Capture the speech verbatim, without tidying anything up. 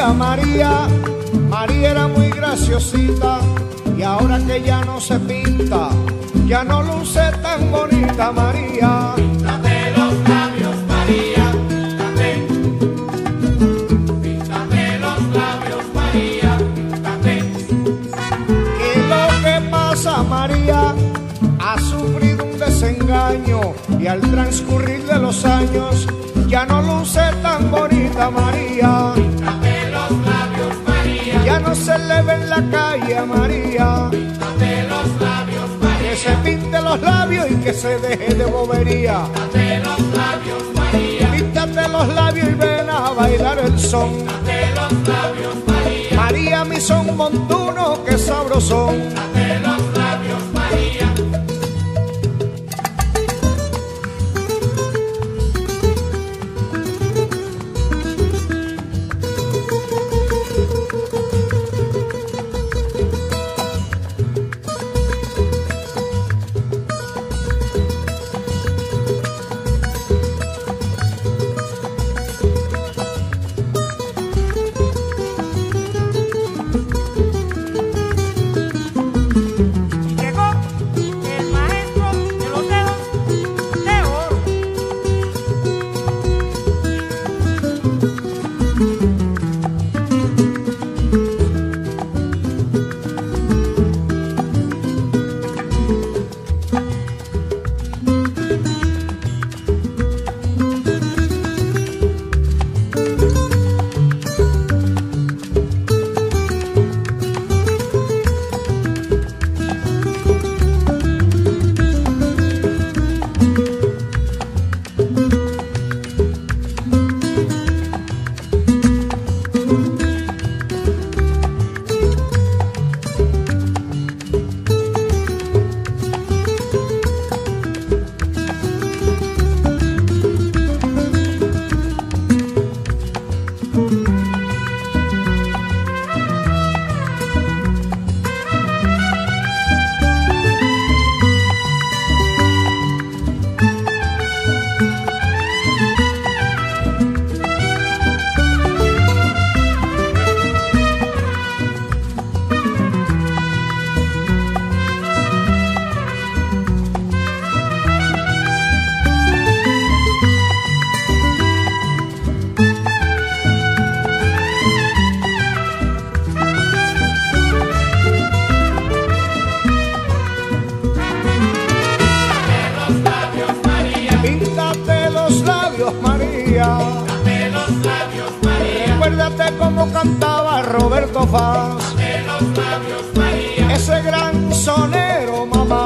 María, María, María era muy graciosita y ahora que ya no se pinta, ya no luce tan bonita María. Píntate los labios, María, píntate. Píntate los labios, María, píntate. ¿Qué es lo que pasa, María? Ha sufrido un desengaño y al transcurrir de los años ya no luce tan bonita María. Píntate los labios, María, Ya no se le ve en la calle a María. píntate los labios, María, Que se pinte los labios y que se deje de bobería. píntate los labios, María, Píntate los labios y ven a bailar el son. píntate los labios, María, María, mi son montuno, que sabrosón. píntate los labios, María. Llegó el maestro de los dedos de oro. Píntate los labios, María. Píntate los labios, María, Recuérdate cómo cantaba Roberto Faz, píntate los labios, María, ese gran sonero, mamá.